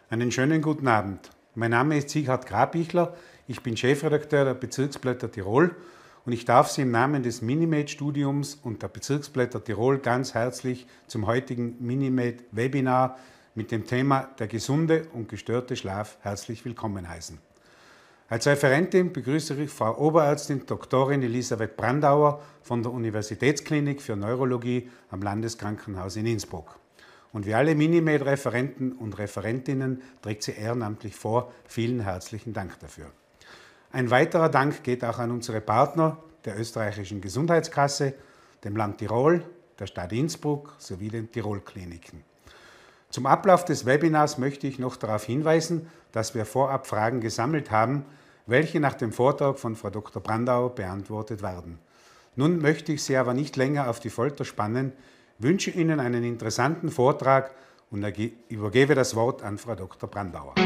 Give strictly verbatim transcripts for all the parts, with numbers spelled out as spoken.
Einen schönen guten Abend. Mein Name ist Sieghard Grabichler, ich bin Chefredakteur der Bezirksblätter Tirol und ich darf Sie im Namen des Minimed-Studiums und der Bezirksblätter Tirol ganz herzlich zum heutigen Minimed-Webinar mit dem Thema der gesunde und gestörte Schlaf herzlich willkommen heißen. Als Referentin begrüße ich Frau Oberärztin Doktorin Elisabeth Brandauer von der Universitätsklinik für Neurologie am Landeskrankenhaus in Innsbruck. Und wie alle Minimed-Referenten und Referentinnen trägt sie ehrenamtlich vor. Vielen herzlichen Dank dafür. Ein weiterer Dank geht auch an unsere Partner der österreichischen Gesundheitskasse, dem Land Tirol, der Stadt Innsbruck sowie den Tirol-Kliniken. Zum Ablauf des Webinars möchte ich noch darauf hinweisen, dass wir vorab Fragen gesammelt haben, welche nach dem Vortrag von Frau Doktor Brandauer beantwortet werden. Nun möchte ich Sie aber nicht länger auf die Folter spannen, wünsche Ihnen einen interessanten Vortrag und übergebe das Wort an Frau Doktor Brandauer.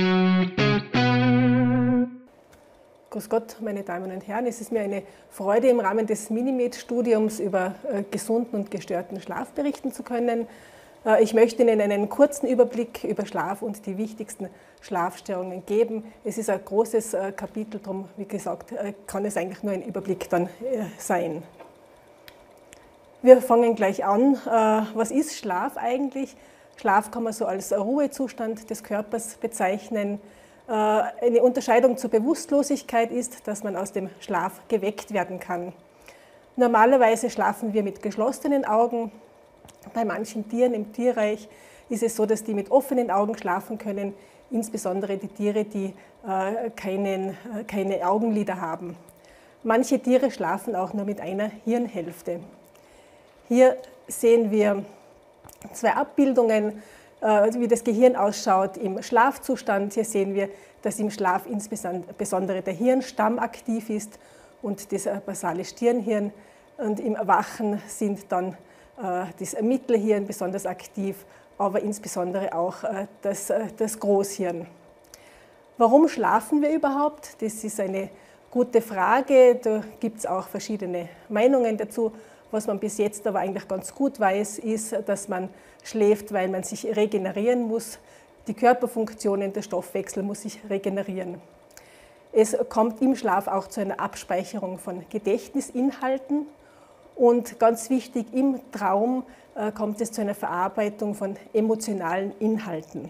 Grüß Gott, meine Damen und Herren. Es ist mir eine Freude, im Rahmen des Minimed-Studiums über äh, gesunden und gestörten Schlaf berichten zu können. Äh, ich möchte Ihnen einen kurzen Überblick über Schlaf und die wichtigsten Schlafstörungen geben. Es ist ein großes äh, Kapitel, darum, wie gesagt, äh, kann es eigentlich nur ein Überblick dann äh, sein. Wir fangen gleich an. Was ist Schlaf eigentlich? Schlaf kann man so als Ruhezustand des Körpers bezeichnen. Eine Unterscheidung zur Bewusstlosigkeit ist, dass man aus dem Schlaf geweckt werden kann. Normalerweise schlafen wir mit geschlossenen Augen. Bei manchen Tieren im Tierreich ist es so, dass die mit offenen Augen schlafen können, insbesondere die Tiere, die keinen, keine Augenlider haben. Manche Tiere schlafen auch nur mit einer Hirnhälfte. Hier sehen wir zwei Abbildungen, wie das Gehirn ausschaut im Schlafzustand. Hier sehen wir, dass im Schlaf insbesondere der Hirnstamm aktiv ist und das basale Stirnhirn. Und im Wachen sind dann das Mittelhirn besonders aktiv, aber insbesondere auch das, das Großhirn. Warum schlafen wir überhaupt? Das ist eine gute Frage. Da gibt es auch verschiedene Meinungen dazu. Was man bis jetzt aber eigentlich ganz gut weiß, ist, dass man schläft, weil man sich regenerieren muss. Die Körperfunktionen, der Stoffwechsel muss sich regenerieren. Es kommt im Schlaf auch zu einer Abspeicherung von Gedächtnisinhalten. Und ganz wichtig, im Traum äh, kommt es zu einer Verarbeitung von emotionalen Inhalten.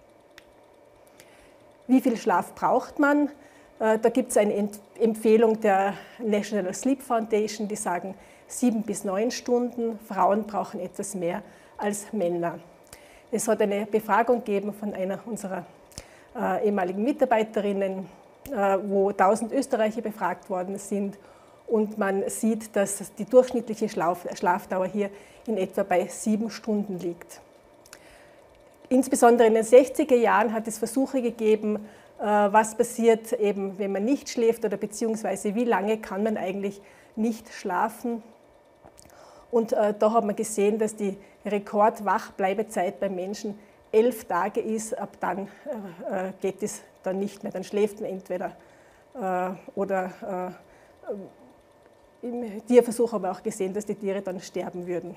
Wie viel Schlaf braucht man? Äh, da gibt es eine Ent- Empfehlung der National Sleep Foundation, die sagen, sieben bis neun Stunden. Frauen brauchen etwas mehr als Männer. Es hat eine Befragung gegeben von einer unserer äh, ehemaligen Mitarbeiterinnen, äh, wo tausend Österreicher befragt worden sind. Und man sieht, dass die durchschnittliche Schlaf Schlafdauer hier in etwa bei sieben Stunden liegt. Insbesondere in den sechziger Jahren hat es Versuche gegeben, äh, was passiert, eben, wenn man nicht schläft oder beziehungsweise wie lange kann man eigentlich nicht schlafen. Und äh, da hat man gesehen, dass die Rekordwachbleibezeit beim Menschen elf Tage ist. Ab dann äh, geht es dann nicht mehr. Dann schläft man entweder äh, oder äh, im Tierversuch haben wir auch gesehen, dass die Tiere dann sterben würden.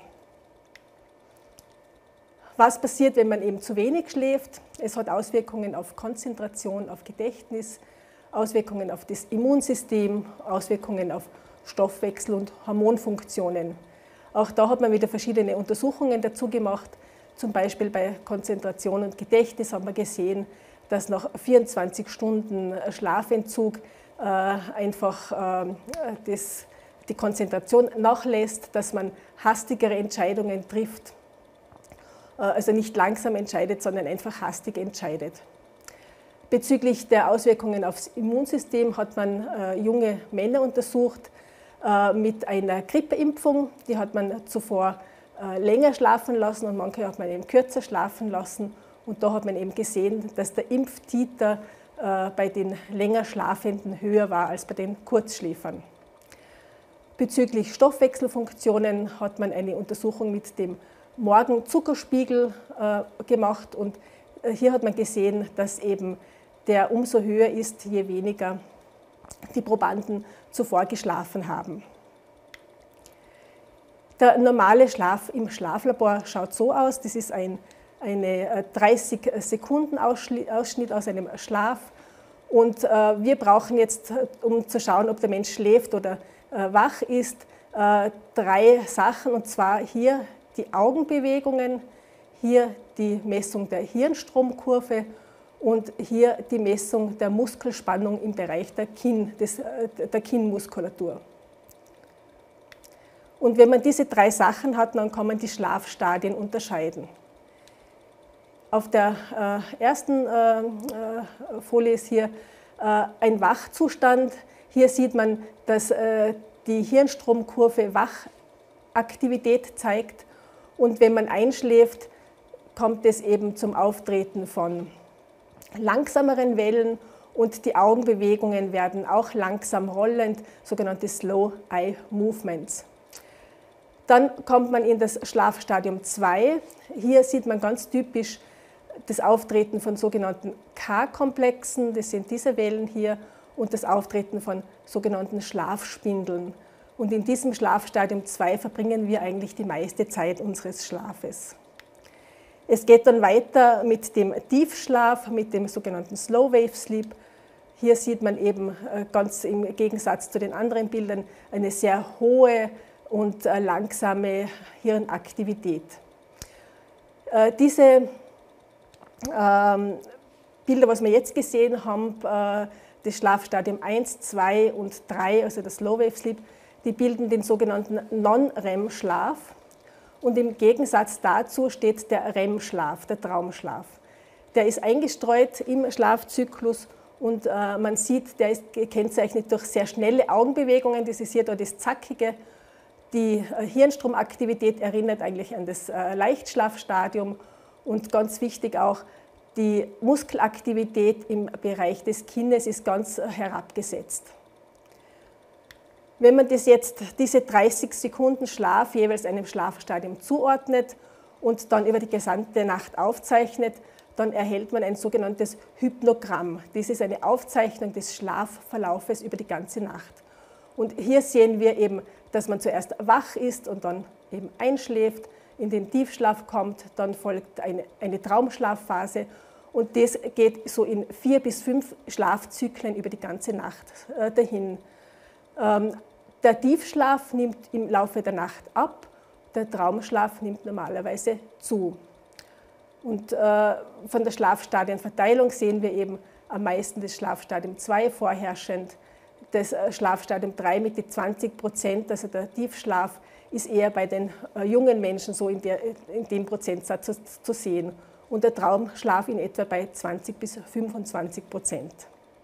Was passiert, wenn man eben zu wenig schläft? Es hat Auswirkungen auf Konzentration, auf Gedächtnis, Auswirkungen auf das Immunsystem, Auswirkungen auf Stoffwechsel und Hormonfunktionen. Auch da hat man wieder verschiedene Untersuchungen dazu gemacht. Zum Beispiel bei Konzentration und Gedächtnis haben wir gesehen, dass nach vierundzwanzig Stunden Schlafentzug äh, einfach äh, das, die Konzentration nachlässt, dass man hastigere Entscheidungen trifft. Äh, also nicht langsam entscheidet, sondern einfach hastig entscheidet. Bezüglich der Auswirkungen aufs Immunsystem hat man äh, junge Männer untersucht, mit einer Grippeimpfung. Die hat man zuvor länger schlafen lassen und manche hat man eben kürzer schlafen lassen. Und da hat man eben gesehen, dass der Impftiter bei den länger Schlafenden höher war als bei den Kurzschläfern. Bezüglich Stoffwechselfunktionen hat man eine Untersuchung mit dem Morgenzuckerspiegel gemacht und hier hat man gesehen, dass eben der umso höher ist, je weniger die Probanden zuvor geschlafen haben. Der normale Schlaf im Schlaflabor schaut so aus. Das ist ein eine dreißig Sekunden Ausschnitt aus einem Schlaf. Und wir brauchen jetzt, um zu schauen, ob der Mensch schläft oder wach ist, drei Sachen, und zwar hier die Augenbewegungen, hier die Messung der Hirnstromkurve und hier die Messung der Muskelspannung im Bereich der, Kinn, des, der Kinnmuskulatur. Und wenn man diese drei Sachen hat, dann kann man die Schlafstadien unterscheiden. Auf der äh, ersten äh, Folie ist hier äh, ein Wachzustand. Hier sieht man, dass äh, die Hirnstromkurve Wachaktivität zeigt. Und wenn man einschläft, kommt es eben zum Auftreten von langsameren Wellen und die Augenbewegungen werden auch langsam rollend, sogenannte Slow Eye Movements. Dann kommt man in das Schlafstadium zwei. Hier sieht man ganz typisch das Auftreten von sogenannten K-Komplexen, das sind diese Wellen hier, und das Auftreten von sogenannten Schlafspindeln. Und in diesem Schlafstadium zwei verbringen wir eigentlich die meiste Zeit unseres Schlafes. Es geht dann weiter mit dem Tiefschlaf, mit dem sogenannten Slow Wave Sleep. Hier sieht man eben ganz im Gegensatz zu den anderen Bildern eine sehr hohe und langsame Hirnaktivität. Diese ähm, Bilder, was wir jetzt gesehen haben, äh, das Schlafstadium eins, zwei und drei, also das Slow Wave Sleep, die bilden den sogenannten Non-R E M-Schlaf. Und im Gegensatz dazu steht der R E M-Schlaf, der Traumschlaf. Der ist eingestreut im Schlafzyklus und äh, man sieht, der ist gekennzeichnet durch sehr schnelle Augenbewegungen. Das ist hier da das Zackige. Die äh, Hirnstromaktivität erinnert eigentlich an das äh, Leichtschlafstadium. Und ganz wichtig auch, die Muskelaktivität im Bereich des Kinnes ist ganz herabgesetzt. Wenn man das jetzt, diese dreißig Sekunden Schlaf jeweils einem Schlafstadium zuordnet und dann über die gesamte Nacht aufzeichnet, dann erhält man ein sogenanntes Hypnogramm. Das ist eine Aufzeichnung des Schlafverlaufes über die ganze Nacht. Und hier sehen wir eben, dass man zuerst wach ist und dann eben einschläft, in den Tiefschlaf kommt, dann folgt eine, eine Traumschlafphase und das geht so in vier bis fünf Schlafzyklen über die ganze Nacht äh, dahin. Ähm, der Tiefschlaf nimmt im Laufe der Nacht ab, der Traumschlaf nimmt normalerweise zu. Und äh, von der Schlafstadienverteilung sehen wir eben am meisten das Schlafstadium zwei vorherrschend, das äh, Schlafstadium drei mit den zwanzig Prozent, also der Tiefschlaf, ist eher bei den äh, jungen Menschen so in, der, in dem Prozentsatz zu, zu sehen und der Traumschlaf in etwa bei zwanzig bis fünfundzwanzig Prozent.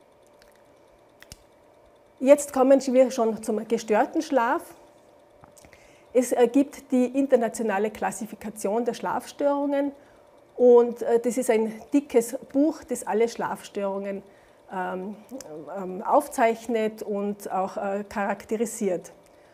Jetzt kommen wir schon zum gestörten Schlaf. Es äh, gibt die internationale Klassifikation der Schlafstörungen und äh, das ist ein dickes Buch, das alle Schlafstörungen ähm, ähm, aufzeichnet und auch äh, charakterisiert.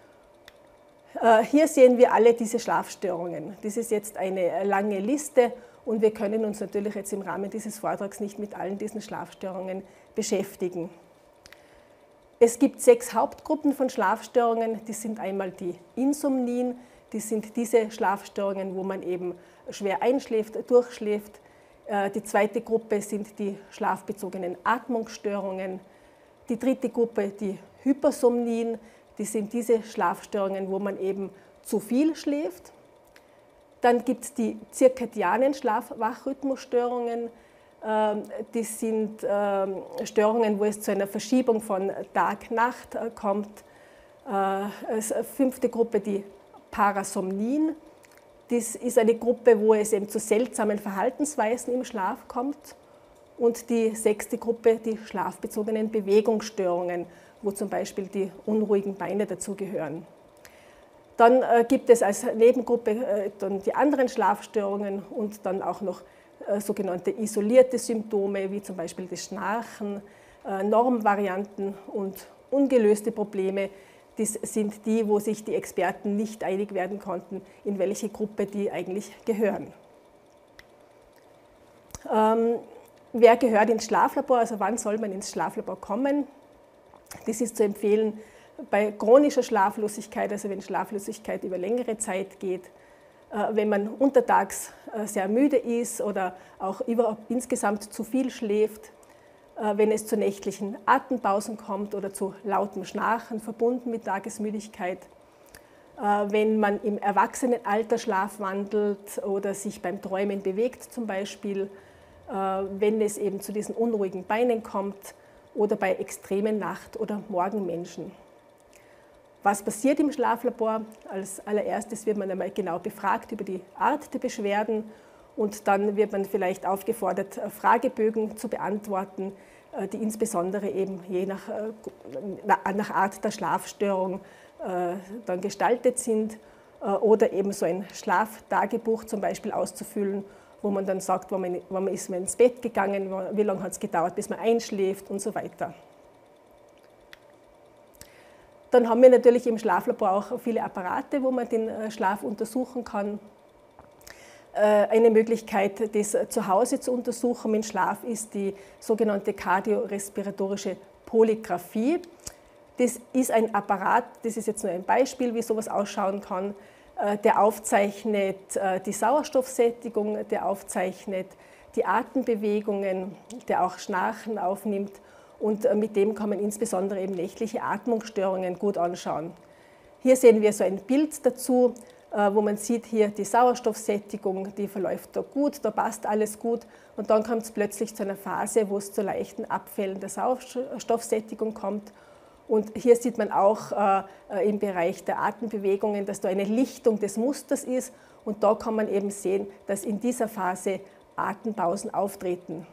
Hier sehen wir alle diese Schlafstörungen. Das ist jetzt eine lange Liste und wir können uns natürlich jetzt im Rahmen dieses Vortrags nicht mit allen diesen Schlafstörungen beschäftigen. Es gibt sechs Hauptgruppen von Schlafstörungen. Das sind einmal die Insomnien, das sind diese Schlafstörungen, wo man eben schwer einschläft, durchschläft. Die zweite Gruppe sind die schlafbezogenen Atmungsstörungen. Die dritte Gruppe die Hypersomnien. Das sind diese Schlafstörungen, wo man eben zu viel schläft. Dann gibt es die zirkadianen Schlaf-Wach-Rhythmusstörungen. Das sind Störungen, wo es zu einer Verschiebung von Tag-Nacht kommt. Als fünfte Gruppe die Parasomnien. Das ist eine Gruppe, wo es eben zu seltsamen Verhaltensweisen im Schlaf kommt. Und die sechste Gruppe die schlafbezogenen Bewegungsstörungen, wo zum Beispiel die unruhigen Beine dazugehören. Dann äh, gibt es als Nebengruppe äh, dann die anderen Schlafstörungen und dann auch noch äh, sogenannte isolierte Symptome, wie zum Beispiel das Schnarchen, äh, Normvarianten und ungelöste Probleme. Das sind die, wo sich die Experten nicht einig werden konnten, in welche Gruppe die eigentlich gehören. Ähm, wer gehört ins Schlaflabor, also wann soll man ins Schlaflabor kommen? Das ist zu empfehlen bei chronischer Schlaflosigkeit, also wenn Schlaflosigkeit über längere Zeit geht, wenn man untertags sehr müde ist oder auch überhaupt insgesamt zu viel schläft, wenn es zu nächtlichen Atempausen kommt oder zu lautem Schnarchen verbunden mit Tagesmüdigkeit, wenn man im Erwachsenenalter schlafwandelt oder sich beim Träumen bewegt zum Beispiel, wenn es eben zu diesen unruhigen Beinen kommt oder bei extremen Nacht- oder Morgenmenschen. Was passiert im Schlaflabor? Als allererstes wird man einmal genau befragt über die Art der Beschwerden und dann wird man vielleicht aufgefordert, Fragebögen zu beantworten, die insbesondere eben je nach, nach Art der Schlafstörung dann gestaltet sind oder eben so ein Schlaftagebuch zum Beispiel auszufüllen, wo man dann sagt, wann man, wann man ist man ins Bett gegangen, wie lange hat es gedauert, bis man einschläft und so weiter. Dann haben wir natürlich im Schlaflabor auch viele Apparate, wo man den Schlaf untersuchen kann. Eine Möglichkeit, das zu Hause zu untersuchen im Schlaf, ist die sogenannte kardiorespiratorische Polygraphie. Das ist ein Apparat, das ist jetzt nur ein Beispiel, wie sowas ausschauen kann, der aufzeichnet die Sauerstoffsättigung, der aufzeichnet die Atembewegungen, der auch Schnarchen aufnimmt. Und mit dem kann man insbesondere eben nächtliche Atmungsstörungen gut anschauen. Hier sehen wir so ein Bild dazu, wo man sieht, hier die Sauerstoffsättigung, die verläuft da gut, da passt alles gut. Und dann kommt es plötzlich zu einer Phase, wo es zu leichten Abfällen der Sauerstoffsättigung kommt. Und hier sieht man auch äh, im Bereich der Atembewegungen, dass da eine Lichtung des Musters ist. Und da kann man eben sehen, dass in dieser Phase Atempausen auftreten.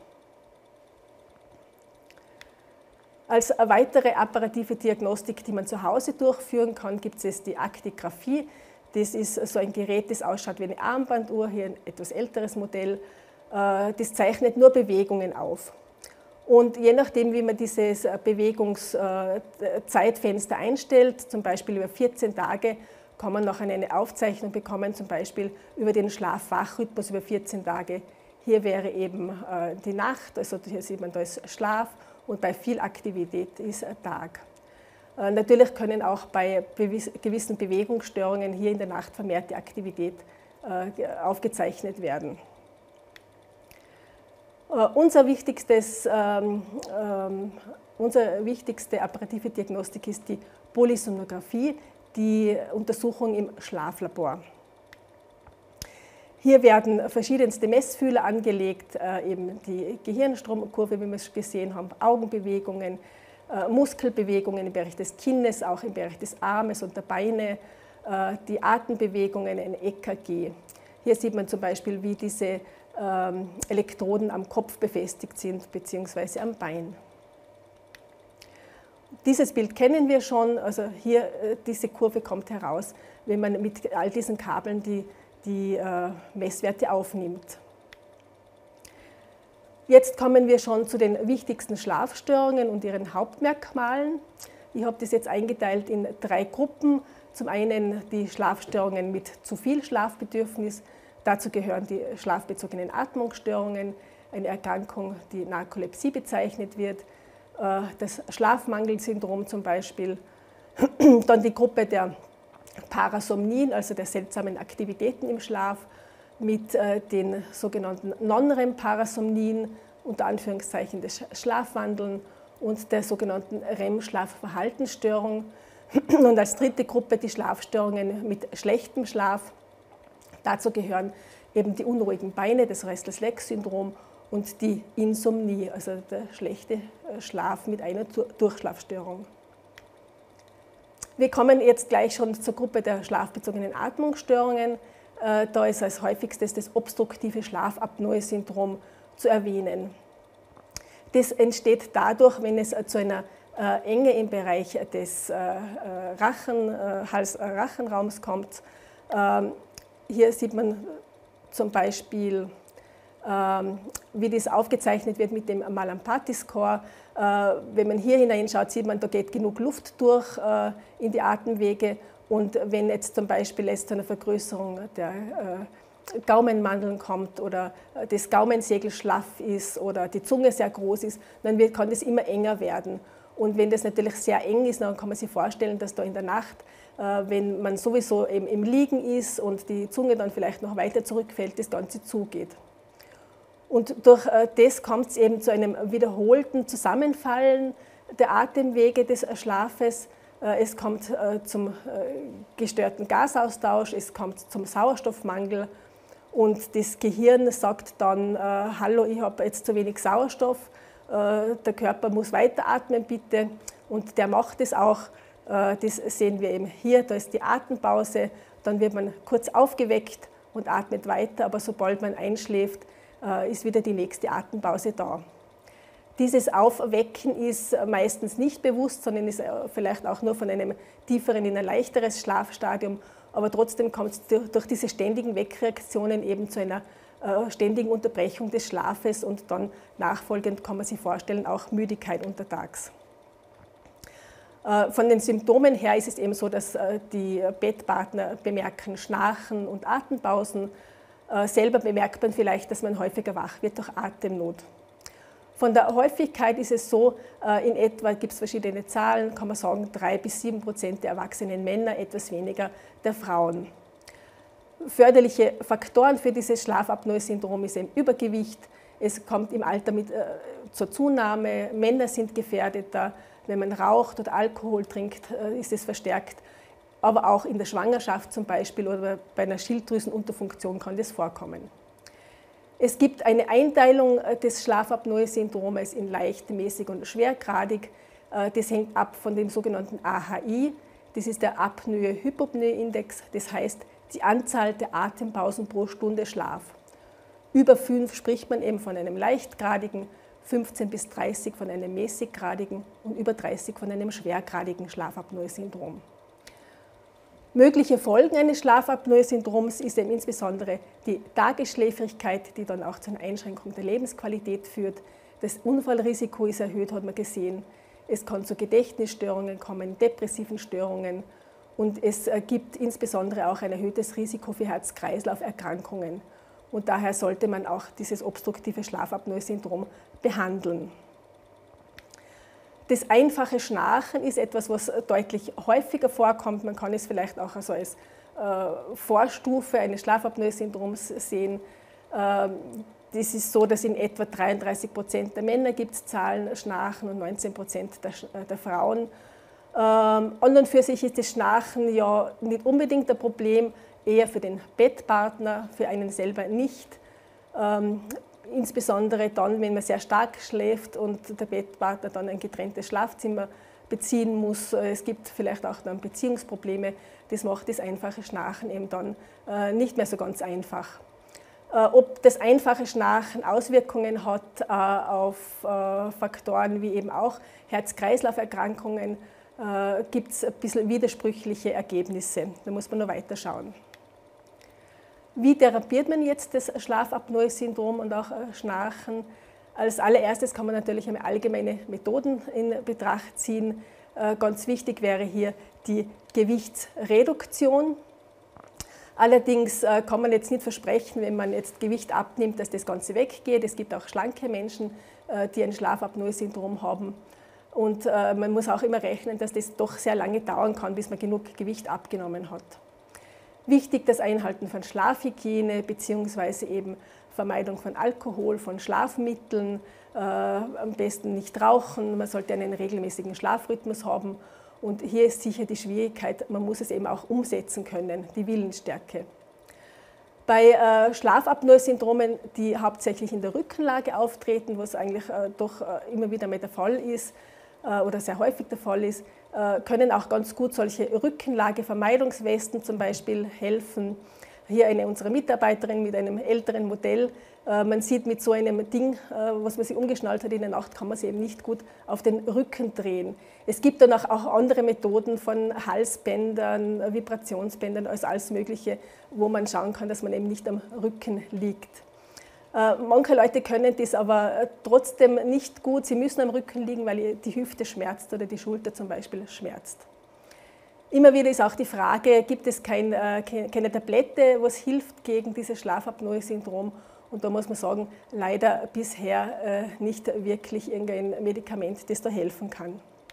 Als weitere apparative Diagnostik, die man zu Hause durchführen kann, gibt es die Aktigraphie. Das ist so ein Gerät, das ausschaut wie eine Armbanduhr, hier ein etwas älteres Modell. Das zeichnet nur Bewegungen auf. Und je nachdem, wie man dieses Bewegungszeitfenster einstellt, zum Beispiel über vierzehn Tage, kann man nachher eine Aufzeichnung bekommen, zum Beispiel über den Schlaf-Wach-Rhythmus über vierzehn Tage. Hier wäre eben die Nacht, also hier sieht man, da ist Schlaf. Und bei viel Aktivität ist ein Tag. Natürlich können auch bei gewissen Bewegungsstörungen hier in der Nacht vermehrte Aktivität aufgezeichnet werden. Unser wichtigstes, ähm, ähm, unsere wichtigste apparative Diagnostik ist die Polysomnographie, die Untersuchung im Schlaflabor. Hier werden verschiedenste Messfühler angelegt, äh, eben die Gehirnstromkurve, wie wir es gesehen haben, Augenbewegungen, äh, Muskelbewegungen im Bereich des Kinnes, auch im Bereich des Armes und der Beine, äh, die Atembewegungen, ein E K G. Hier sieht man zum Beispiel, wie diese ähm, Elektroden am Kopf befestigt sind, beziehungsweise am Bein. Dieses Bild kennen wir schon, also hier, äh, diese Kurve kommt heraus, wenn man mit all diesen Kabeln die die äh, Messwerte aufnimmt. Jetzt kommen wir schon zu den wichtigsten Schlafstörungen und ihren Hauptmerkmalen. Ich habe das jetzt eingeteilt in drei Gruppen. Zum einen die Schlafstörungen mit zu viel Schlafbedürfnis. Dazu gehören die schlafbezogenen Atmungsstörungen, eine Erkrankung, die Narkolepsie bezeichnet wird, äh, das Schlafmangelsyndrom zum Beispiel. Dann die Gruppe der Parasomnien, also der seltsamen Aktivitäten im Schlaf, mit äh, den sogenannten Non-REM-Parasomnien, unter Anführungszeichen des Schlafwandeln und der sogenannten R E M-Schlafverhaltensstörung. Und als dritte Gruppe die Schlafstörungen mit schlechtem Schlaf. Dazu gehören eben die unruhigen Beine, das Restless-Leg-Syndrom und die Insomnie, also der schlechte Schlaf mit einer Durchschlafstörung. Wir kommen jetzt gleich schon zur Gruppe der schlafbezogenen Atmungsstörungen. Da ist als häufigstes das obstruktive Schlafapnoe-Syndrom zu erwähnen. Das entsteht dadurch, wenn es zu einer Enge im Bereich des Rachen, Hals-Rachenraums kommt. Hier sieht man zum Beispiel, wie das aufgezeichnet wird mit dem Mallampati-Score. Wenn man hier hineinschaut, sieht man, da geht genug Luft durch in die Atemwege. Und wenn jetzt zum Beispiel es zu einer Vergrößerung der Gaumenmandeln kommt oder das Gaumensegel schlaff ist oder die Zunge sehr groß ist, dann kann das immer enger werden. Und wenn das natürlich sehr eng ist, dann kann man sich vorstellen, dass da in der Nacht, wenn man sowieso im Liegen ist und die Zunge dann vielleicht noch weiter zurückfällt, das Ganze zugeht. Und durch das kommt es eben zu einem wiederholten Zusammenfallen der Atemwege des Schlafes. Es kommt zum gestörten Gasaustausch, es kommt zum Sauerstoffmangel und das Gehirn sagt dann, hallo, ich habe jetzt zu wenig Sauerstoff, der Körper muss weiteratmen bitte, und der macht es auch. Das sehen wir eben hier, da ist die Atempause, dann wird man kurz aufgeweckt und atmet weiter, aber sobald man einschläft, ist wieder die nächste Atempause da. Dieses Aufwecken ist meistens nicht bewusst, sondern ist vielleicht auch nur von einem tieferen in ein leichteres Schlafstadium, aber trotzdem kommt es durch diese ständigen Weckreaktionen eben zu einer ständigen Unterbrechung des Schlafes und dann nachfolgend, kann man sich vorstellen, auch Müdigkeit untertags. Von den Symptomen her ist es eben so, dass die Bettpartner bemerken Schnarchen und Atempausen. Selber bemerkt man vielleicht, dass man häufiger wach wird durch Atemnot. Von der Häufigkeit ist es so, in etwa gibt es verschiedene Zahlen, kann man sagen, drei bis sieben Prozent der erwachsenen Männer, etwas weniger der Frauen. Förderliche Faktoren für dieses Schlafapnoe-Syndrom ist eben Übergewicht. Es kommt im Alter mit, äh, zur Zunahme, Männer sind gefährdeter. Wenn man raucht oder Alkohol trinkt, ist es verstärkt. Aber auch in der Schwangerschaft zum Beispiel oder bei einer Schilddrüsenunterfunktion kann das vorkommen. Es gibt eine Einteilung des Schlafapnoe-Syndroms in leicht, mäßig und schwergradig. Das hängt ab von dem sogenannten A H I. Das ist der Apnoe-Hypopnoe-Index. Das heißt, die Anzahl der Atempausen pro Stunde Schlaf. Über fünf spricht man eben von einem leichtgradigen, fünfzehn bis dreißig von einem mäßiggradigen und über dreißig von einem schwergradigen Schlafapnoe-Syndrom. Mögliche Folgen eines Schlafapnoe-Syndroms ist eben insbesondere die Tagesschläfrigkeit, die dann auch zu einer Einschränkung der Lebensqualität führt. Das Unfallrisiko ist erhöht, hat man gesehen. Es kann zu Gedächtnisstörungen kommen, depressiven Störungen, und es gibt insbesondere auch ein erhöhtes Risiko für Herz-Kreislauf-Erkrankungen. Und daher sollte man auch dieses obstruktive Schlafapnoe-Syndrom behandeln. Das einfache Schnarchen ist etwas, was deutlich häufiger vorkommt. Man kann es vielleicht auch also als äh, Vorstufe eines Schlafapnoe-Syndroms sehen. Äh, das ist so, dass in etwa dreiunddreißig Prozent der Männer gibt es Zahlen Schnarchen und neunzehn Prozent der, der Frauen. Ähm, an und für sich ist das Schnarchen ja nicht unbedingt ein Problem, eher für den Bettpartner, für einen selber nicht. Ähm, insbesondere dann, wenn man sehr stark schläft und der Bettpartner dann ein getrenntes Schlafzimmer beziehen muss. Es gibt vielleicht auch dann Beziehungsprobleme. Das macht das einfache Schnarchen eben dann äh, nicht mehr so ganz einfach. Äh, ob das einfache Schnarchen Auswirkungen hat äh, auf äh, Faktoren wie eben auch Herz-Kreislauf-Erkrankungen, äh, gibt es ein bisschen widersprüchliche Ergebnisse. Da muss man noch weiter schauen. Wie therapiert man jetzt das Schlafapnoe-Syndrom und auch Schnarchen? Als allererstes kann man natürlich einmal allgemeine Methoden in Betracht ziehen. Ganz wichtig wäre hier die Gewichtsreduktion. Allerdings kann man jetzt nicht versprechen, wenn man jetzt Gewicht abnimmt, dass das Ganze weggeht. Es gibt auch schlanke Menschen, die ein Schlafapnoe-Syndrom haben. Und man muss auch immer rechnen, dass das doch sehr lange dauern kann, bis man genug Gewicht abgenommen hat. Wichtig das Einhalten von Schlafhygiene bzw. eben Vermeidung von Alkohol, von Schlafmitteln, äh, am besten nicht rauchen, man sollte einen regelmäßigen Schlafrhythmus haben, und hier ist sicher die Schwierigkeit, man muss es eben auch umsetzen können, die Willensstärke. Bei äh, Schlafapnoe-Syndromen, die hauptsächlich in der Rückenlage auftreten, was eigentlich äh, doch äh, immer wieder mal der Fall ist äh, oder sehr häufig der Fall ist, können auch ganz gut solche Rückenlagevermeidungswesten zum Beispiel helfen. Hier eine unserer Mitarbeiterinnen mit einem älteren Modell. Man sieht, mit so einem Ding, was man sich umgeschnallt hat in der Nacht, kann man sie eben nicht gut auf den Rücken drehen. Es gibt dann auch andere Methoden von Halsbändern, Vibrationsbändern, also alles Mögliche, wo man schauen kann, dass man eben nicht am Rücken liegt. Manche Leute können das aber trotzdem nicht gut. Sie müssen am Rücken liegen, weil die Hüfte schmerzt oder die Schulter zum Beispiel schmerzt. Immer wieder ist auch die Frage, gibt es kein, keine Tablette, was hilft gegen dieses Schlafapnoe-Syndrom? Und da muss man sagen, leider bisher nicht wirklich irgendein Medikament, das da helfen kann.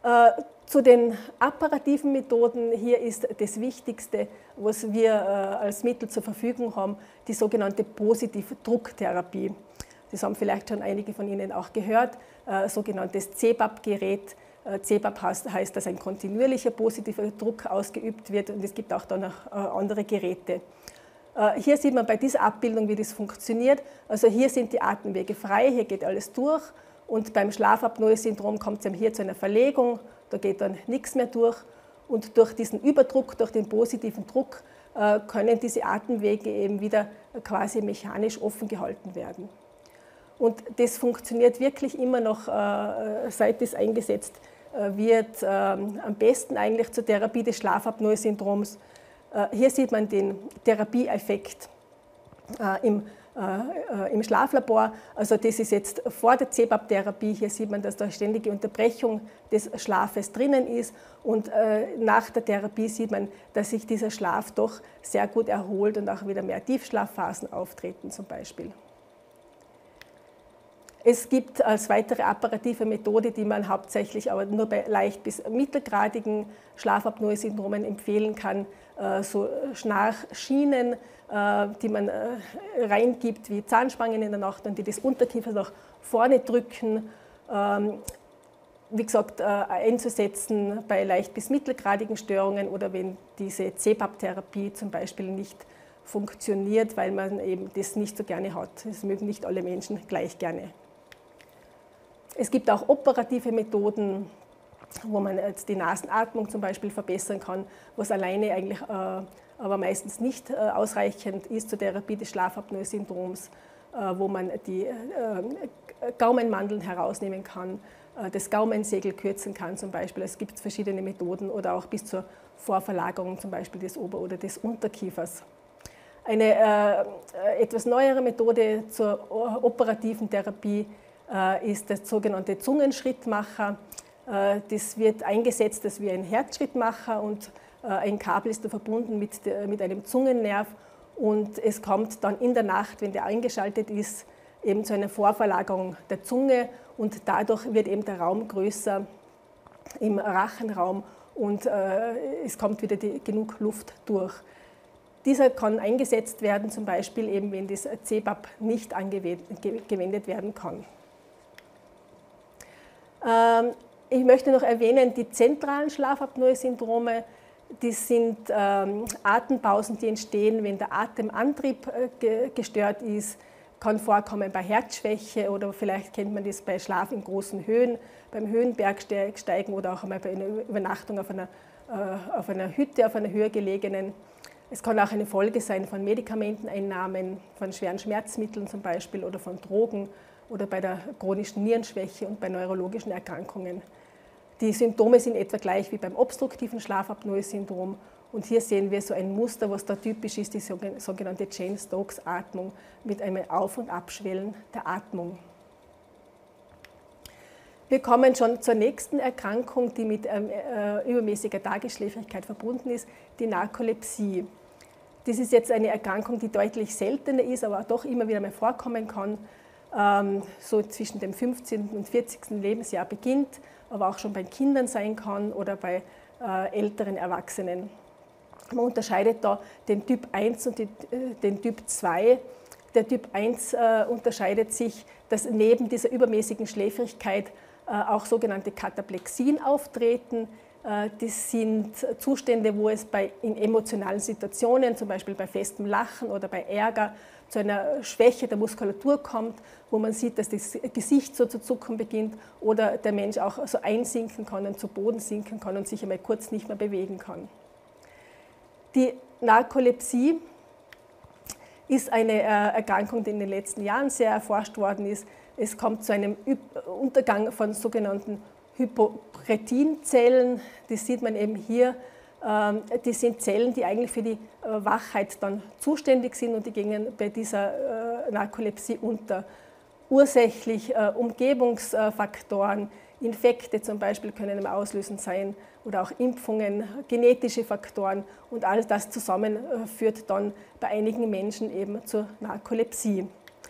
Zu den apparativen Methoden, hier ist das Wichtigste, was wir als Mittel zur Verfügung haben, die sogenannte positive Drucktherapie. Das haben vielleicht schon einige von Ihnen auch gehört, sogenanntes C B A P-Gerät. C B A P heißt, heißt, dass ein kontinuierlicher positiver Druck ausgeübt wird, und es gibt auch dann noch andere Geräte. Hier sieht man bei dieser Abbildung, wie das funktioniert. Also hier sind die Atemwege frei, hier geht alles durch, und beim Schlafapnoe-Syndrom kommt es hier zu einer Verlegung, da geht dann nichts mehr durch, und durch diesen Überdruck, durch den positiven Druck können diese Atemwege eben wieder quasi mechanisch offen gehalten werden. Und das funktioniert wirklich immer noch, seit es eingesetzt wird, am besten eigentlich zur Therapie des Schlafapnoe-Syndroms. Hier sieht man den Therapieeffekt im, im Schlaflabor. Also das ist jetzt vor der C B A P-Therapie. Hier sieht man, dass da ständige Unterbrechung des Schlafes drinnen ist. Und nach der Therapie sieht man, dass sich dieser Schlaf doch sehr gut erholt und auch wieder mehr Tiefschlafphasen auftreten zum Beispiel. Es gibt als weitere apparative Methode, die man hauptsächlich aber nur bei leicht bis mittelgradigen Schlafapnoe-Syndromen empfehlen kann, so Schnarchschienen, die man reingibt wie Zahnspangen in der Nacht und die das Unterkiefer nach vorne drücken. Wie gesagt, einzusetzen bei leicht bis mittelgradigen Störungen oder wenn diese C B A P-Therapie zum Beispiel nicht funktioniert, weil man eben das nicht so gerne hat. Das mögen nicht alle Menschen gleich gerne. Es gibt auch operative Methoden, wo man jetzt die Nasenatmung zum Beispiel verbessern kann, was alleine eigentlich äh, aber meistens nicht äh, ausreichend ist zur Therapie des Schlafapnoe-Syndroms, äh, wo man die äh, Gaumenmandeln herausnehmen kann, äh, das Gaumensegel kürzen kann zum Beispiel. Es gibt verschiedene Methoden oder auch bis zur Vorverlagerung zum Beispiel des Ober- oder des Unterkiefers. Eine äh, etwas neuere Methode zur operativen Therapie ist der sogenannte Zungenschrittmacher. Das wird eingesetzt als wie ein Herzschrittmacher und ein Kabel ist da verbunden mit, mit einem Zungennerv und es kommt dann in der Nacht, wenn der eingeschaltet ist, eben zu einer Vorverlagerung der Zunge und dadurch wird eben der Raum größer im Rachenraum und es kommt wieder die, genug Luft durch. Dieser kann eingesetzt werden, zum Beispiel eben, wenn das C B A P nicht angewendet werden kann. Ich möchte noch erwähnen, die zentralen Schlafapnoe-Syndrome, die sind ähm, Atempausen, die entstehen, wenn der Atemantrieb äh, gestört ist, kann vorkommen bei Herzschwäche oder vielleicht kennt man das bei Schlaf in großen Höhen, beim Höhenbergsteigen oder auch einmal bei einer Übernachtung auf einer, äh, auf einer Hütte, auf einer höher gelegenen. Es kann auch eine Folge sein von Medikamenteneinnahmen, von schweren Schmerzmitteln zum Beispiel oder von Drogen, oder bei der chronischen Nierenschwäche und bei neurologischen Erkrankungen. Die Symptome sind etwa gleich wie beim obstruktiven Schlafapnoe-Syndrom. Und hier sehen wir so ein Muster, was da typisch ist, die sogenannte Cheyne-Stokes-Atmung mit einem Auf- und Abschwellen der Atmung. Wir kommen schon zur nächsten Erkrankung, die mit ähm, äh, übermäßiger Tagesschläfrigkeit verbunden ist, die Narkolepsie. Das ist jetzt eine Erkrankung, die deutlich seltener ist, aber auch doch immer wieder mal vorkommen kann. So zwischen dem fünfzehnten und vierzigsten Lebensjahr beginnt, aber auch schon bei Kindern sein kann oder bei äh, älteren Erwachsenen. Man unterscheidet da den Typ eins und die, den Typ zwei. Der Typ eins äh, unterscheidet sich, dass neben dieser übermäßigen Schläfrigkeit äh, auch sogenannte Kataplexien auftreten. Äh, das sind Zustände, wo es bei, in emotionalen Situationen, zum Beispiel bei festem Lachen oder bei Ärger, zu einer Schwäche der Muskulatur kommt, wo man sieht, dass das Gesicht so zu zucken beginnt oder der Mensch auch so einsinken kann und zu Boden sinken kann und sich einmal kurz nicht mehr bewegen kann. Die Narkolepsie ist eine Erkrankung, die in den letzten Jahren sehr erforscht worden ist. Es kommt zu einem Untergang von sogenannten Hypokretinzellen. Das sieht man eben hier. Die sind Zellen, die eigentlich für die Wachheit dann zuständig sind und die gehen bei dieser Narkolepsie unter. Ursächlich Umgebungsfaktoren, Infekte zum Beispiel können auslösend sein oder auch Impfungen, genetische Faktoren und all das zusammen führt dann bei einigen Menschen eben zur Narkolepsie.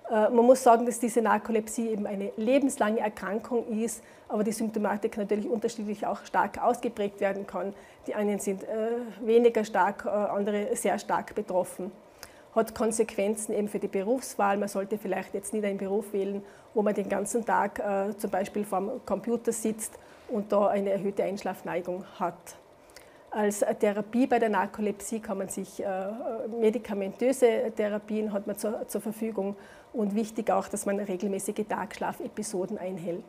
Man muss sagen, dass diese Narkolepsie eben eine lebenslange Erkrankung ist, aber die Symptomatik natürlich unterschiedlich auch stark ausgeprägt werden kann. Die einen sind weniger stark, andere sehr stark betroffen. Hat Konsequenzen eben für die Berufswahl. Man sollte vielleicht jetzt nicht einen Beruf wählen, wo man den ganzen Tag zum Beispiel vor dem Computer sitzt und da eine erhöhte Einschlafneigung hat. Als Therapie bei der Narkolepsie kann man sich äh, medikamentöse Therapien hat man zur, zur Verfügung und wichtig auch, dass man regelmäßige Tagschlafepisoden einhält.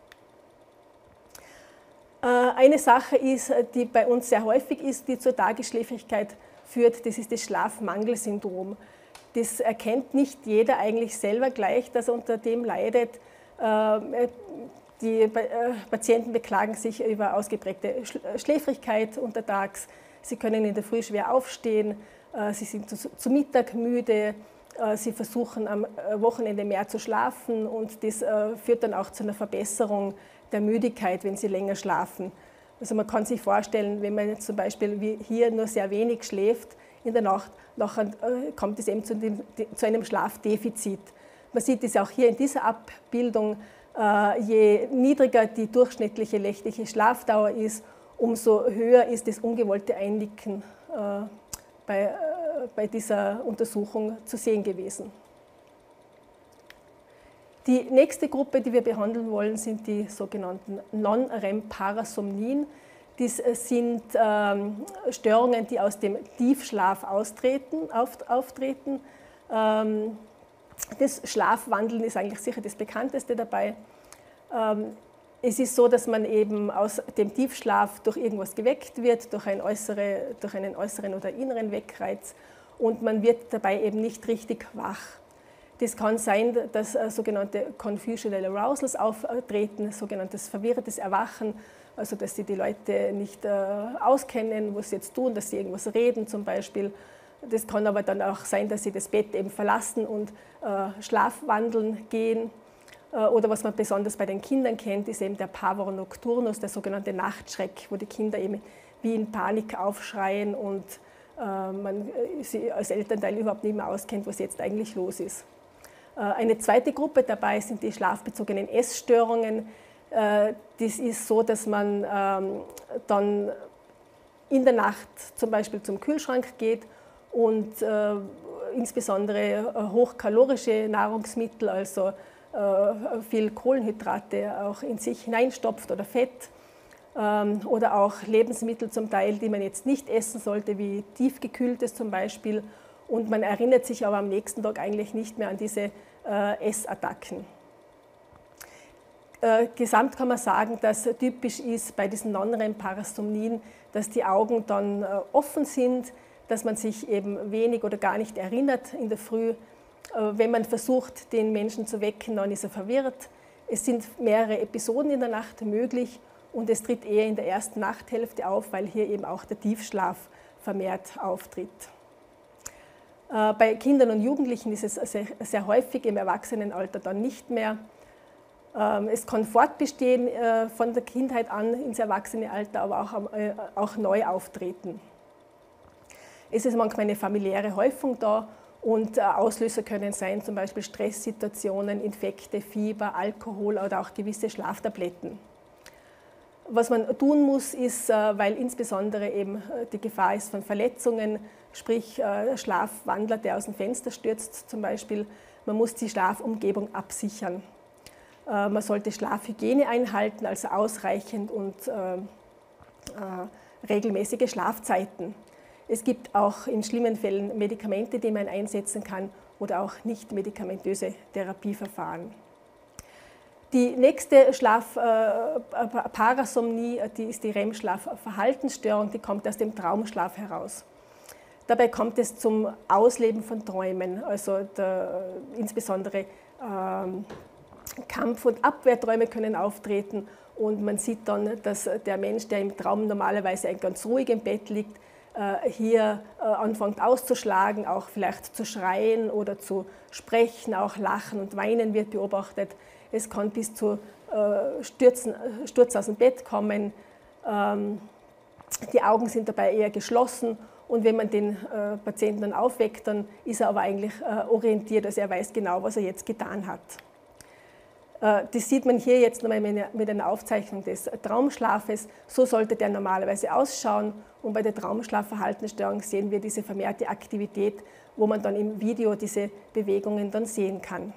Äh, eine Sache ist, die bei uns sehr häufig ist, die zur Tagesschläfrigkeit führt, das ist das Schlafmangelsyndrom. Das erkennt nicht jeder eigentlich selber gleich, dass er unter dem leidet. Äh, Die Patienten beklagen sich über ausgeprägte Schläfrigkeit untertags. Sie können in der Früh schwer aufstehen, sie sind zu Mittag müde, sie versuchen am Wochenende mehr zu schlafen und das führt dann auch zu einer Verbesserung der Müdigkeit, wenn sie länger schlafen. Also man kann sich vorstellen, wenn man jetzt zum Beispiel wie hier nur sehr wenig schläft in der Nacht, nachher kommt es eben zu, dem, zu einem Schlafdefizit. Man sieht es auch hier in dieser Abbildung. Je niedriger die durchschnittliche nächtliche Schlafdauer ist, umso höher ist das ungewollte Einnicken bei, bei dieser Untersuchung zu sehen gewesen. Die nächste Gruppe, die wir behandeln wollen, sind die sogenannten Non-REM-Parasomnien. Das sind ähm, Störungen, die aus dem Tiefschlaf austreten, auf, auftreten. Ähm, Das Schlafwandeln ist eigentlich sicher das bekannteste dabei. Es ist so, dass man eben aus dem Tiefschlaf durch irgendwas geweckt wird, durch, ein äußere, durch einen äußeren oder inneren Weckreiz und man wird dabei eben nicht richtig wach. Das kann sein, dass sogenannte Confusional Arousals auftreten, sogenanntes verwirrtes Erwachen, also dass sie die Leute nicht auskennen, was sie jetzt tun, dass sie irgendwas reden zum Beispiel. Das kann aber dann auch sein, dass sie das Bett eben verlassen und äh, schlafwandeln gehen. Äh, oder was man besonders bei den Kindern kennt, ist eben der Pavor nocturnus, der sogenannte Nachtschreck, wo die Kinder eben wie in Panik aufschreien und äh, man sie als Elternteil überhaupt nicht mehr auskennt, was jetzt eigentlich los ist. Äh, eine zweite Gruppe dabei sind die schlafbezogenen Essstörungen. Äh, das ist so, dass man ähm, dann in der Nacht zum Beispiel zum Kühlschrank geht und äh, insbesondere äh, hochkalorische Nahrungsmittel, also äh, viel Kohlenhydrate auch in sich hineinstopft oder Fett ähm, oder auch Lebensmittel zum Teil, die man jetzt nicht essen sollte, wie tiefgekühltes zum Beispiel. Und man erinnert sich aber am nächsten Tag eigentlich nicht mehr an diese äh, Essattacken. Äh, gesamt kann man sagen, dass typisch ist bei diesen Non-REM-Parasomnien, dass die Augen dann äh, offen sind, dass man sich eben wenig oder gar nicht erinnert in der Früh. Wenn man versucht, den Menschen zu wecken, dann ist er verwirrt. Es sind mehrere Episoden in der Nacht möglich und es tritt eher in der ersten Nachthälfte auf, weil hier eben auch der Tiefschlaf vermehrt auftritt. Bei Kindern und Jugendlichen ist es sehr, sehr häufig, im Erwachsenenalter dann nicht mehr. Es kann fortbestehen von der Kindheit an ins Erwachsenenalter, aber auch, auch neu auftreten. Es ist manchmal eine familiäre Häufung da und Auslöser können sein, zum Beispiel Stresssituationen, Infekte, Fieber, Alkohol oder auch gewisse Schlaftabletten. Was man tun muss, ist, weil insbesondere eben die Gefahr ist von Verletzungen, sprich Schlafwandler, der aus dem Fenster stürzt zum Beispiel, man muss die Schlafumgebung absichern. Man sollte Schlafhygiene einhalten, also ausreichend und äh, äh, regelmäßige Schlafzeiten. Es gibt auch in schlimmen Fällen Medikamente, die man einsetzen kann oder auch nicht medikamentöse Therapieverfahren. Die nächste Schlafparasomnie, äh, die ist die R E M-Schlafverhaltensstörung, die kommt aus dem Traumschlaf heraus. Dabei kommt es zum Ausleben von Träumen, also der, insbesondere ähm, Kampf- und Abwehrträume können auftreten und man sieht dann, dass der Mensch, der im Traum normalerweise ganz ruhig im Bett liegt, hier anfängt auszuschlagen, auch vielleicht zu schreien oder zu sprechen, auch lachen und weinen wird beobachtet. Es kann bis zu Stürzen, Sturz aus dem Bett kommen. Die Augen sind dabei eher geschlossen Und wenn man den äh, Patienten dann aufweckt, dann ist er aber eigentlich äh, orientiert, also er weiß genau, was er jetzt getan hat. Äh, das sieht man hier jetzt nochmal mit einer Aufzeichnung des Traumschlafes. So sollte der normalerweise ausschauen. Und bei der Traumschlafverhaltensstörung sehen wir diese vermehrte Aktivität, wo man dann im Video diese Bewegungen dann sehen kann.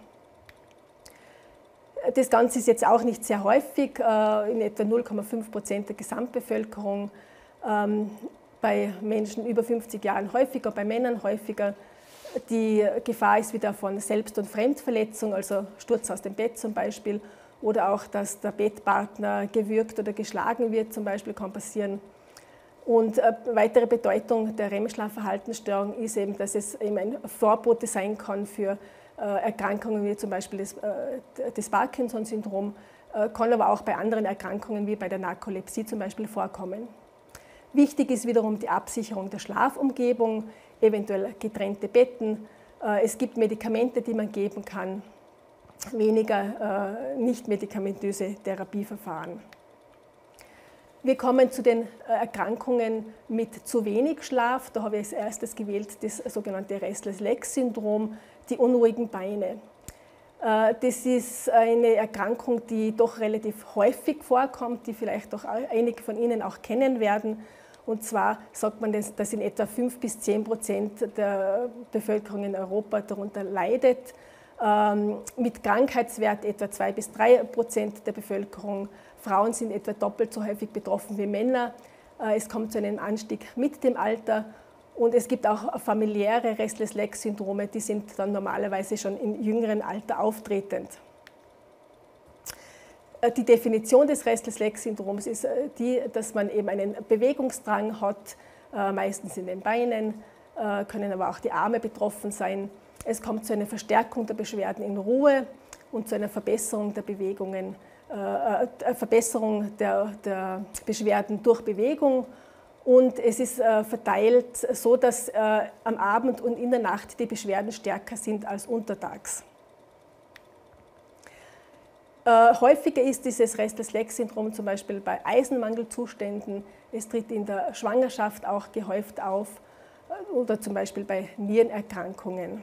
Das Ganze ist jetzt auch nicht sehr häufig, äh, in etwa null Komma fünf Prozent der Gesamtbevölkerung. Ähm, bei Menschen über fünfzig Jahren häufiger, bei Männern häufiger. Die Gefahr ist wieder von Selbst- und Fremdverletzung, also Sturz aus dem Bett zum Beispiel, oder auch, dass der Bettpartner gewürgt oder geschlagen wird, zum Beispiel, kann passieren. Und eine weitere Bedeutung der R E M-Schlafverhaltensstörung ist eben, dass es eben ein Vorbote sein kann für äh, Erkrankungen wie zum Beispiel das, äh, das Parkinson-Syndrom, äh, kann aber auch bei anderen Erkrankungen wie bei der Narkolepsie zum Beispiel vorkommen. Wichtig ist wiederum die Absicherung der Schlafumgebung, eventuell getrennte Betten. Es gibt Medikamente, die man geben kann, weniger nicht medikamentöse Therapieverfahren. Wir kommen zu den Erkrankungen mit zu wenig Schlaf. Da habe ich als erstes gewählt das sogenannte Restless-Legs-Syndrom, die unruhigen Beine. Das ist eine Erkrankung, die doch relativ häufig vorkommt, die vielleicht auch einige von Ihnen auch kennen werden. Und zwar sagt man, dass in etwa fünf bis zehn Prozent der Bevölkerung in Europa darunter leidet. Mit Krankheitswert etwa zwei bis drei Prozent der Bevölkerung. Frauen sind etwa doppelt so häufig betroffen wie Männer. Es kommt zu einem Anstieg mit dem Alter. Und es gibt auch familiäre Restless-Legs-Syndrome, die sind dann normalerweise schon im jüngeren Alter auftretend. Die Definition des Restless-Legs-Syndroms ist die, dass man eben einen Bewegungsdrang hat, meistens in den Beinen, können aber auch die Arme betroffen sein. Es kommt zu einer Verstärkung der Beschwerden in Ruhe und zu einer Verbesserung der Bewegungen, äh, Verbesserung der, der Beschwerden durch Bewegung. Und es ist äh, verteilt so, dass äh, am Abend und in der Nacht die Beschwerden stärker sind als untertags. Äh, häufiger ist dieses Restless-Legs-Syndrom zum Beispiel bei Eisenmangelzuständen. Es tritt in der Schwangerschaft auch gehäuft auf äh, oder zum Beispiel bei Nierenerkrankungen.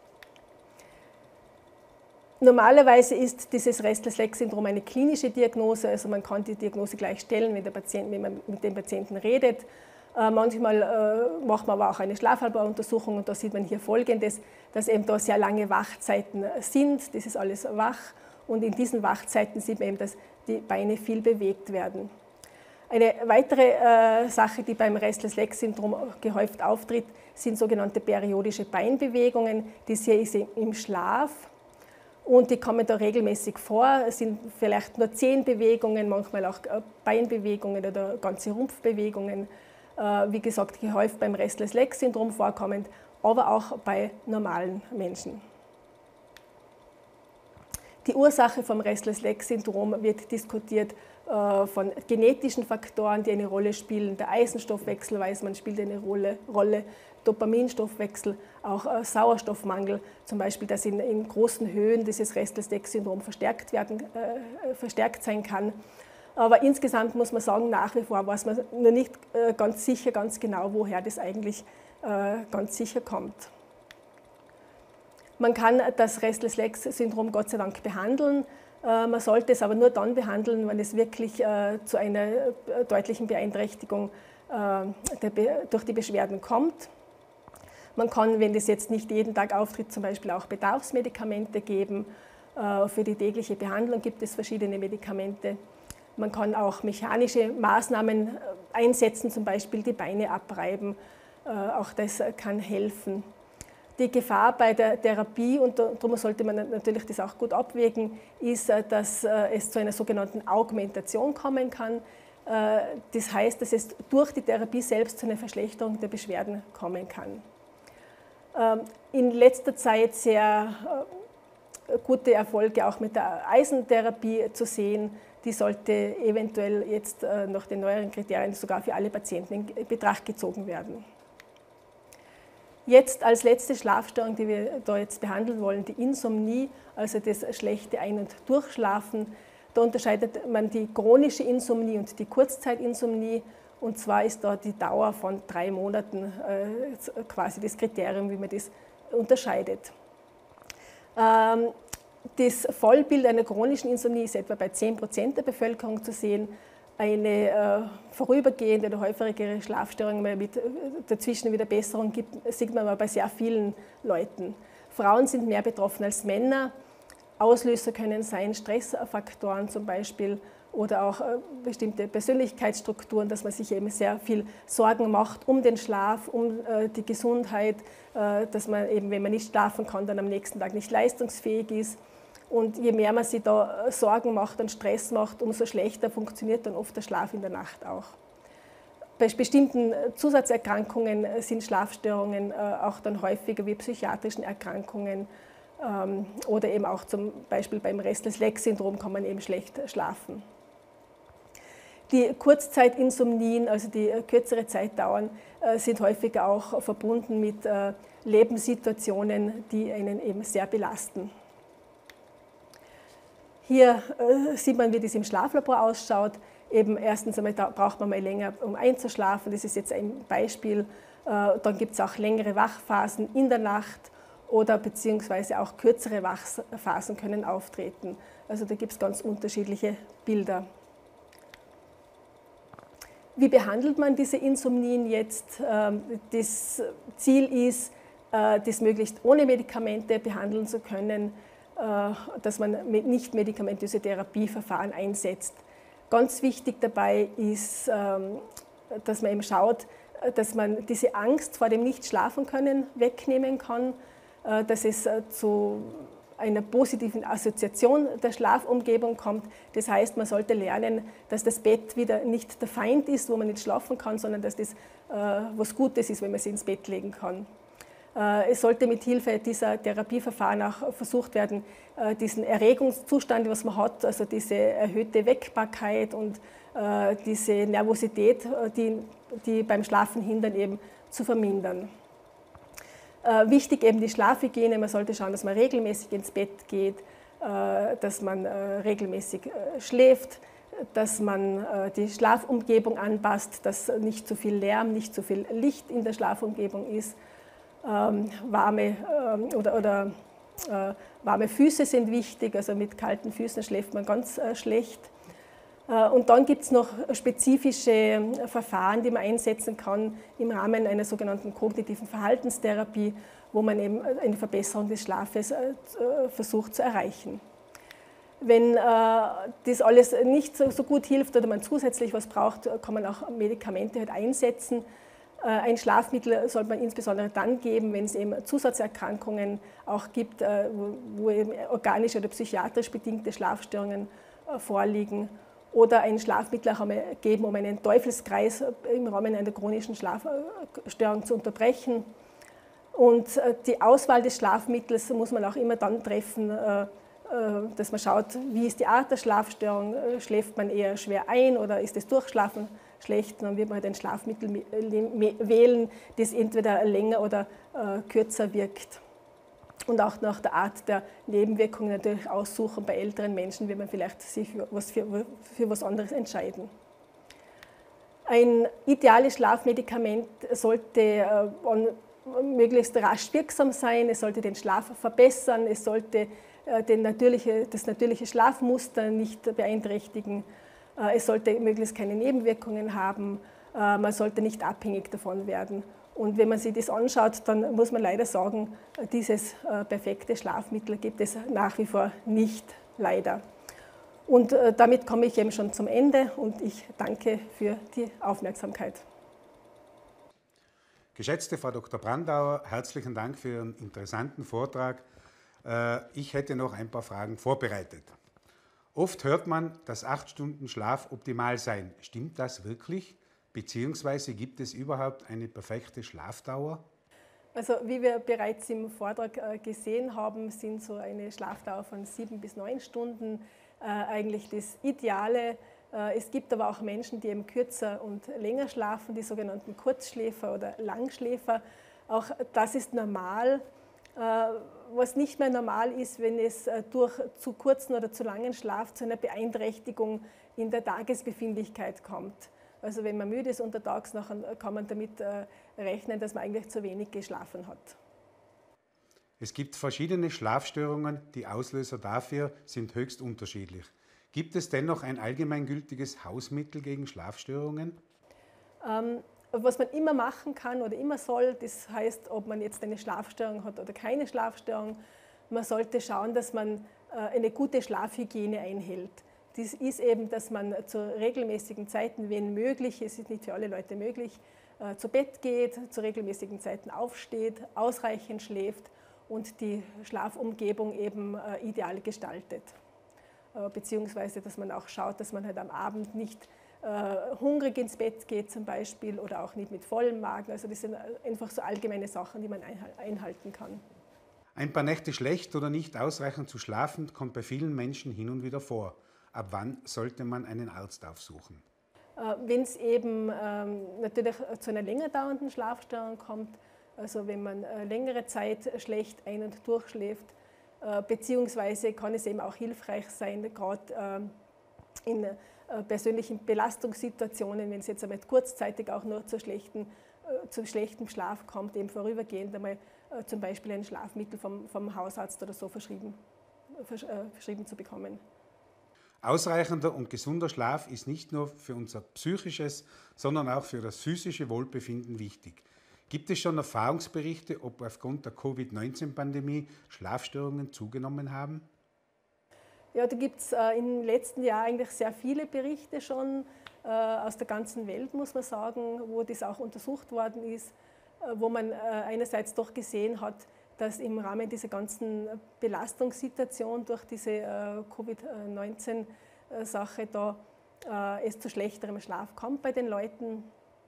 Normalerweise ist dieses Restless-Legs-Syndrom eine klinische Diagnose, also man kann die Diagnose gleich stellen, wenn, der Patient, wenn man mit dem Patienten redet. Äh, manchmal äh, macht man aber auch eine Schlaflaboruntersuchung und da sieht man hier Folgendes, dass eben da sehr lange Wachzeiten sind, das ist alles wach und in diesen Wachzeiten sieht man eben, dass die Beine viel bewegt werden. Eine weitere äh, Sache, die beim Restless-Legs-Syndrom gehäuft auftritt, sind sogenannte periodische Beinbewegungen. Das hier ist im Schlaf. Und die kommen da regelmäßig vor. Es sind vielleicht nur zehn Bewegungen, manchmal auch Beinbewegungen oder ganze Rumpfbewegungen. Wie gesagt, gehäuft beim Restless-Legs-Syndrom vorkommend, aber auch bei normalen Menschen. Die Ursache vom Restless-Legs-Syndrom wird diskutiert von genetischen Faktoren, die eine Rolle spielen. Der Eisenstoffwechsel, weiß man, spielt eine Rolle. Rolle. Dopaminstoffwechsel, auch äh, Sauerstoffmangel, zum Beispiel, dass in, in großen Höhen dieses Restless-Legs-Syndrom verstärkt, werden, äh, verstärkt sein kann. Aber insgesamt muss man sagen, nach wie vor weiß man nur nicht äh, ganz sicher, ganz genau, woher das eigentlich äh, ganz sicher kommt. Man kann das Restless-Legs-Syndrom Gott sei Dank behandeln. Äh, man sollte es aber nur dann behandeln, wenn es wirklich äh, zu einer äh, deutlichen Beeinträchtigung äh, der Be- durch die Beschwerden kommt. Man kann, wenn das jetzt nicht jeden Tag auftritt, zum Beispiel auch Bedarfsmedikamente geben. Für die tägliche Behandlung gibt es verschiedene Medikamente. Man kann auch mechanische Maßnahmen einsetzen, zum Beispiel die Beine abreiben. Auch das kann helfen. Die Gefahr bei der Therapie, und darum sollte man natürlich das auch gut abwägen, ist, dass es zu einer sogenannten Augmentation kommen kann. Das heißt, dass es durch die Therapie selbst zu einer Verschlechterung der Beschwerden kommen kann. In letzter Zeit sehr gute Erfolge auch mit der Eisentherapie zu sehen. Die sollte eventuell jetzt nach den neueren Kriterien sogar für alle Patienten in Betracht gezogen werden. Jetzt als letzte Schlafstörung, die wir da jetzt behandeln wollen, die Insomnie, also das schlechte Ein- und Durchschlafen. Da unterscheidet man die chronische Insomnie und die Kurzzeit-Insomnie. Und zwar ist da die Dauer von drei Monaten äh, quasi das Kriterium, wie man das unterscheidet. Ähm, das Vollbild einer chronischen Insomnie ist etwa bei zehn Prozent der Bevölkerung zu sehen. Eine äh, vorübergehende oder häufigere Schlafstörung mit äh, dazwischen wieder Besserung gibt, sieht man aber bei sehr vielen Leuten. Frauen sind mehr betroffen als Männer. Auslöser können sein Stressfaktoren zum Beispiel oder auch äh, bestimmte Persönlichkeitsstrukturen, dass man sich eben sehr viel Sorgen macht um den Schlaf, um äh, die Gesundheit, äh, dass man eben, wenn man nicht schlafen kann, dann am nächsten Tag nicht leistungsfähig ist. Und je mehr man sich da Sorgen macht und Stress macht, umso schlechter funktioniert dann oft der Schlaf in der Nacht auch. Bei bestimmten Zusatzerkrankungen sind Schlafstörungen auch dann häufiger wie psychiatrischen Erkrankungen oder eben auch zum Beispiel beim Restless-Legs-Syndrom kann man eben schlecht schlafen. Die Kurzzeit-Insomnien, also die kürzere Zeit dauern, sind häufiger auch verbunden mit Lebenssituationen, die einen eben sehr belasten. Hier äh, sieht man, wie das im Schlaflabor ausschaut. Eben erstens einmal da braucht man mal länger, um einzuschlafen. Das ist jetzt ein Beispiel. Äh, dann gibt es auch längere Wachphasen in der Nacht oder beziehungsweise auch kürzere Wachphasen können auftreten. Also da gibt es ganz unterschiedliche Bilder. Wie behandelt man diese Insomnien jetzt? Ähm, das Ziel ist, äh, das möglichst ohne Medikamente behandeln zu können, dass man nicht medikamentöse Therapieverfahren einsetzt. Ganz wichtig dabei ist, dass man eben schaut, dass man diese Angst vor dem Nicht-Schlafen-Können wegnehmen kann, dass es zu einer positiven Assoziation der Schlafumgebung kommt. Das heißt, man sollte lernen, dass das Bett wieder nicht der Feind ist, wo man nicht schlafen kann, sondern dass das was Gutes ist, wenn man sich ins Bett legen kann. Es sollte mit Hilfe dieser Therapieverfahren auch versucht werden, diesen Erregungszustand, was man hat, also diese erhöhte Weckbarkeit und diese Nervosität, die, die beim Schlafen hindern, eben zu vermindern. Wichtig eben die Schlafhygiene, man sollte schauen, dass man regelmäßig ins Bett geht, dass man regelmäßig schläft, dass man die Schlafumgebung anpasst, dass nicht zu viel Lärm, nicht zu viel Licht in der Schlafumgebung ist. Ähm, warme, ähm, oder, oder, äh, warme Füße sind wichtig, also mit kalten Füßen schläft man ganz äh, schlecht. Äh, und dann gibt es noch spezifische äh, Verfahren, die man einsetzen kann im Rahmen einer sogenannten kognitiven Verhaltenstherapie, wo man eben eine Verbesserung des Schlafes äh, versucht zu erreichen. Wenn äh, das alles nicht so, so gut hilft oder man zusätzlich was braucht, kann man auch Medikamente halt einsetzen. Ein Schlafmittel sollte man insbesondere dann geben, wenn es eben Zusatzerkrankungen auch gibt, wo eben organisch oder psychiatrisch bedingte Schlafstörungen vorliegen. Oder ein Schlafmittel auch einmal geben, um einen Teufelskreis im Rahmen einer chronischen Schlafstörung zu unterbrechen. Und die Auswahl des Schlafmittels muss man auch immer dann treffen, dass man schaut, wie ist die Art der Schlafstörung, schläft man eher schwer ein oder ist das Durchschlafen schlecht, dann wird man halt ein Schlafmittel wählen, das entweder länger oder äh, kürzer wirkt. Und auch nach der Art der Nebenwirkungen natürlich aussuchen. Bei älteren Menschen wird man vielleicht sich für was, für, für was anderes entscheiden. Ein ideales Schlafmedikament sollte äh, möglichst rasch wirksam sein, es sollte den Schlaf verbessern, es sollte äh, den natürliche, das natürliche Schlafmuster nicht beeinträchtigen. Es sollte möglichst keine Nebenwirkungen haben, man sollte nicht abhängig davon werden. Und wenn man sich das anschaut, dann muss man leider sagen, dieses perfekte Schlafmittel gibt es nach wie vor nicht, leider. Und damit komme ich eben schon zum Ende und ich danke für die Aufmerksamkeit. Geschätzte Frau Doktor Brandauer, herzlichen Dank für Ihren interessanten Vortrag. Ich hätte noch ein paar Fragen vorbereitet. Oft hört man, dass acht Stunden Schlaf optimal seien. Stimmt das wirklich? Beziehungsweise gibt es überhaupt eine perfekte Schlafdauer? Also wie wir bereits im Vortrag gesehen haben, sind so eine Schlafdauer von sieben bis neun Stunden eigentlich das Ideale. Es gibt aber auch Menschen, die eben kürzer und länger schlafen, die sogenannten Kurzschläfer oder Langschläfer. Auch das ist normal. Was nicht mehr normal ist, wenn es durch zu kurzen oder zu langen Schlaf zu einer Beeinträchtigung in der Tagesbefindlichkeit kommt. Also wenn man müde ist untertags, kann man damit rechnen, dass man eigentlich zu wenig geschlafen hat. Es gibt verschiedene Schlafstörungen, die Auslöser dafür sind höchst unterschiedlich. Gibt es dennoch ein allgemeingültiges Hausmittel gegen Schlafstörungen? Ähm, was man immer machen kann oder immer soll, das heißt, ob man jetzt eine Schlafstörung hat oder keine Schlafstörung, man sollte schauen, dass man äh, eine gute Schlafhygiene einhält. Das ist eben, dass man zu regelmäßigen Zeiten, wenn möglich, es ist nicht für alle Leute möglich, äh, zu Bett geht, zu regelmäßigen Zeiten aufsteht, ausreichend schläft und die Schlafumgebung eben äh, ideal gestaltet. Äh, beziehungsweise, dass man auch schaut, dass man halt am Abend nicht äh, hungrig ins Bett geht zum Beispiel oder auch nicht mit vollem Magen. Also das sind einfach so allgemeine Sachen, die man einhalten kann. Ein paar Nächte schlecht oder nicht ausreichend zu schlafen kommt bei vielen Menschen hin und wieder vor. Ab wann sollte man einen Arzt aufsuchen? Äh, wenn es eben ähm, natürlich zu einer länger dauernden Schlafstörung kommt, also wenn man äh, längere Zeit schlecht ein- und durchschläft, äh, beziehungsweise kann es eben auch hilfreich sein, gerade äh, in äh, persönlichen Belastungssituationen, wenn es jetzt einmal kurzzeitig auch nur zu, schlechten, äh, zu schlechtem Schlaf kommt, eben vorübergehend einmal äh, zum Beispiel ein Schlafmittel vom, vom Hausarzt oder so verschrieben, vers, äh, verschrieben zu bekommen. Ausreichender und gesunder Schlaf ist nicht nur für unser psychisches, sondern auch für das physische Wohlbefinden wichtig. Gibt es schon Erfahrungsberichte, ob aufgrund der Covid neunzehn Pandemie Schlafstörungen zugenommen haben? Ja, da gibt es äh, im letzten Jahr eigentlich sehr viele Berichte schon äh, aus der ganzen Welt, muss man sagen, wo das auch untersucht worden ist, äh, wo man äh, einerseits doch gesehen hat, dass im Rahmen dieser ganzen Belastungssituation durch diese äh, Covid neunzehn Sache da äh, es zu schlechterem Schlaf kommt bei den Leuten.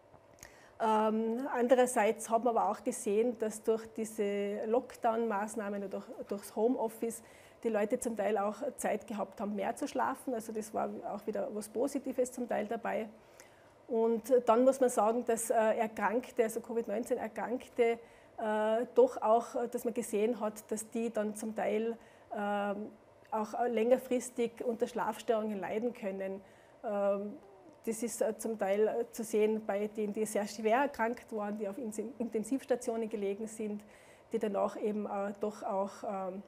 Ähm, andererseits hat man aber auch gesehen, dass durch diese Lockdown-Maßnahmen oder durch, durchs Homeoffice die Leute zum Teil auch Zeit gehabt haben, mehr zu schlafen. Also das war auch wieder was Positives zum Teil dabei. Und dann muss man sagen, dass äh, Erkrankte, also Covid neunzehn Erkrankte, äh, doch auch, dass man gesehen hat, dass die dann zum Teil äh, auch längerfristig unter Schlafstörungen leiden können. Ähm, Das ist zum Teil zu sehen bei denen, die sehr schwer erkrankt waren, die auf Intensivstationen gelegen sind, die danach eben äh, doch auch ähm,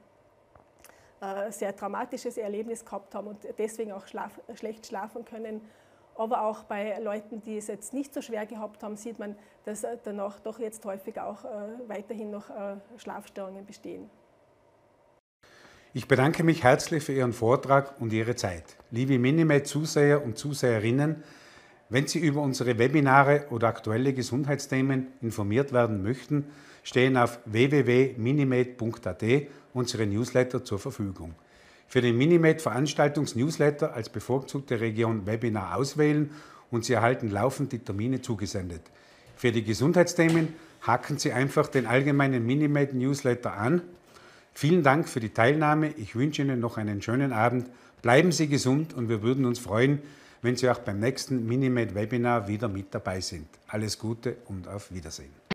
ein sehr traumatisches Erlebnis gehabt haben und deswegen auch schlaf, schlecht schlafen können. Aber auch bei Leuten, die es jetzt nicht so schwer gehabt haben, sieht man, dass danach doch jetzt häufig auch äh, weiterhin noch äh, Schlafstörungen bestehen. Ich bedanke mich herzlich für Ihren Vortrag und Ihre Zeit. Liebe Minimed-Zuseher und Zuseherinnen, wenn Sie über unsere Webinare oder aktuelle Gesundheitsthemen informiert werden möchten, stehen auf w w w punkt minimed punkt a t unsere Newsletter zur Verfügung. Für den Minimed-Veranstaltungs-Newsletter als bevorzugte Region Webinar auswählen und Sie erhalten laufend die Termine zugesendet. Für die Gesundheitsthemen haken Sie einfach den allgemeinen Minimed-Newsletter an. Vielen Dank für die Teilnahme. Ich wünsche Ihnen noch einen schönen Abend. Bleiben Sie gesund und wir würden uns freuen, wenn Sie auch beim nächsten Minimed-Webinar wieder mit dabei sind. Alles Gute und auf Wiedersehen.